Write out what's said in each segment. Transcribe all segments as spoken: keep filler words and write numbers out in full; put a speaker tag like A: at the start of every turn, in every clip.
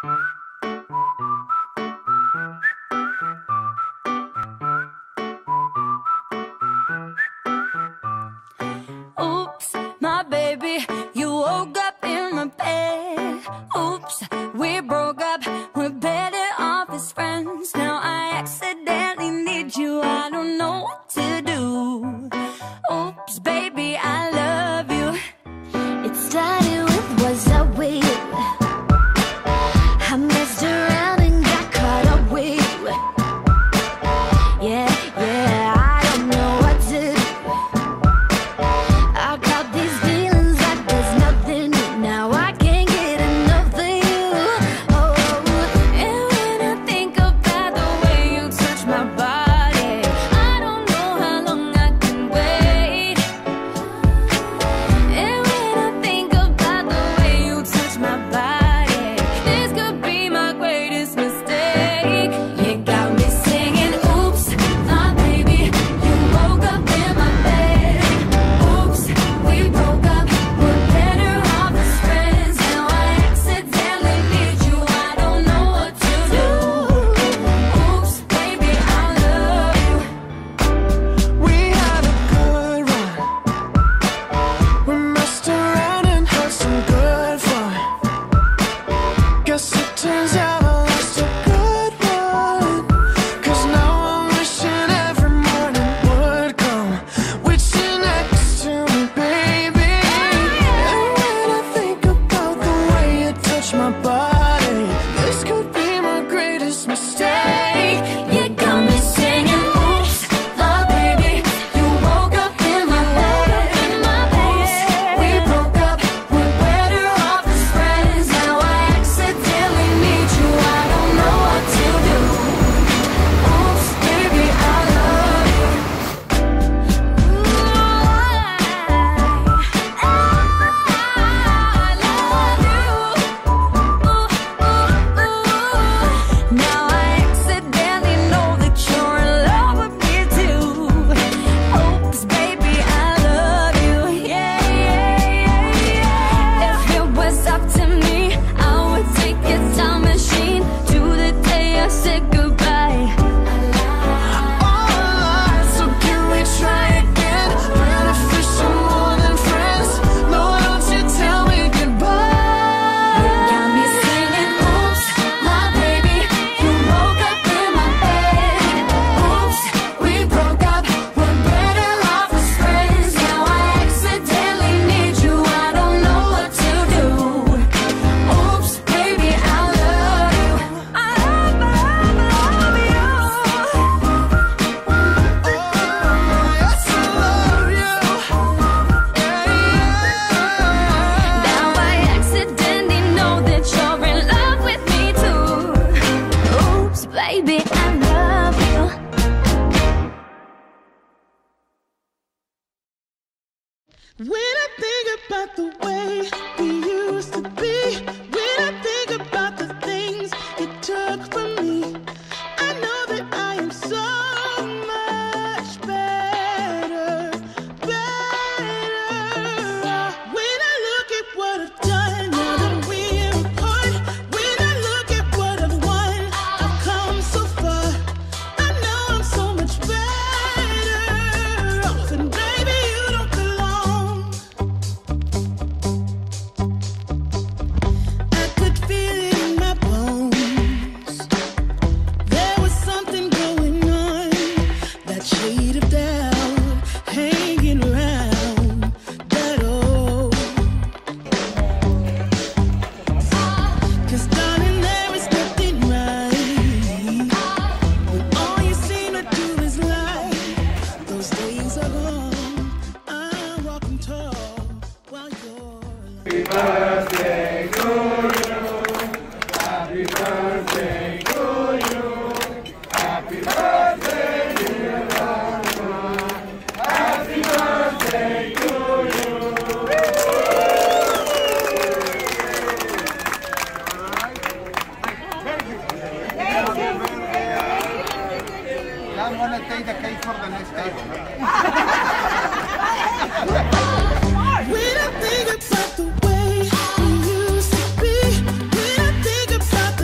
A: Oops, my baby, you woke up in my bed. Oops, we broke up, we're better off as friends. Now I accidentally need you, I don't know what to do. Oops, baby, I love you. It started with what's up with you. I messed around and got caught up with you. Yeah, yeah, I don't know what to do. I got these feelings like there's nothing. Now I can't get enough of you. Oh, and when I think about the way you touch my body, I don't know how long I can wait. And when I think about the way you touch my body, this could be my greatest mistake. You got me singing, oops, my baby, you woke up in my bed. Oops, we broke up, we're better off as friends. Now I accidentally need you, I don't know what to do. Oops, baby, I love you.
B: We had a good run. We messed around and had some good fun. Guess it turns out I lost a good one. Cause now I'm wishing every morning would come with you next to me, baby. And when I think about the way you touch my body, this could be my greatest mistake.
A: You got me singing, oops, my baby, you woke up in my bed. Oops, we broke up, we're better off as friends. Now I accidentally need you, I don't know what to do. Oops, baby, I love you. Ooh, I, I love you. Ooh, ooh, ooh. Now I accidentally know that you're in love with me too. Oops, baby, I love you. Yeah, yeah, yeah, yeah. If it was up to me, I would take a time machine to the day I said goodbye.
B: Alright, so can we try again? Beneficial more than friends. No, don't you tell me goodbye.
A: Got me singing, oops, my baby, you woke up in my bed. Oops, we broke up, we're better off as friends. Now I accidentally need you, I don't know what to do. Oops, baby, I love you. I love, I love, I love you.
B: Yes, I love you.
A: Now I accidentally know that you're in love with me too. Oops, baby, I love you.
B: When I think about the way we used to be, when I think about the things it took from me, I know that I am so much better, better. When I look at what I've done, now that we're apart, when I look at what I've won, I've come so far. I know I'm so much better off, and baby, you don't belong. I could feel it in my bones. There was something going on, that shade of doubt hanging around that old. Cause darling, there is nothing right when all you seem to do is lie. Those days are gone, I'm walking tall while you're lying.
C: I'm gonna take the cake for the next table.
B: When I think about the way we used to be, when I think about the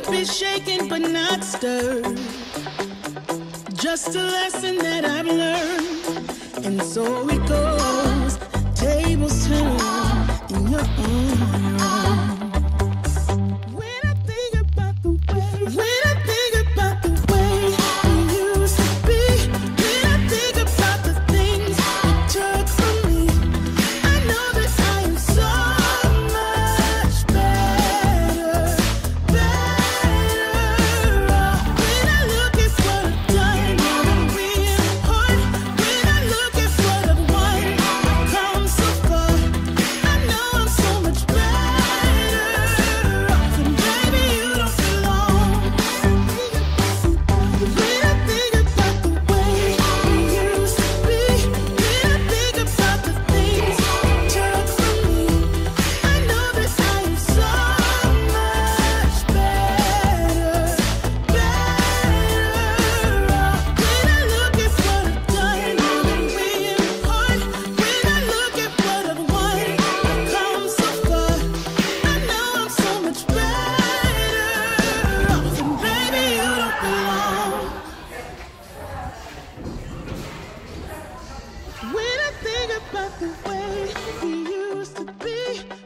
D: be shaken but not stirred. Just a lesson that I've learned. And so it goes, tables turn in your own. When I think about the way, when I think about the way it used to be, when I think about the things it took from me, I know that I am so much better, better off. When I look at what I've done, I'm real hard. When I look at what I've won, I've come so far. I know I'm so much better off, and baby, you don't belong. When I think about the way we used to be, when I think about the things you took from me, I know that I am so much better, better off. When I look at what I've done, I'm real hard. When I look at what I've won, I've come so far. I know I'm so much better off, and baby, you don't belong. When I think about the way we used to be,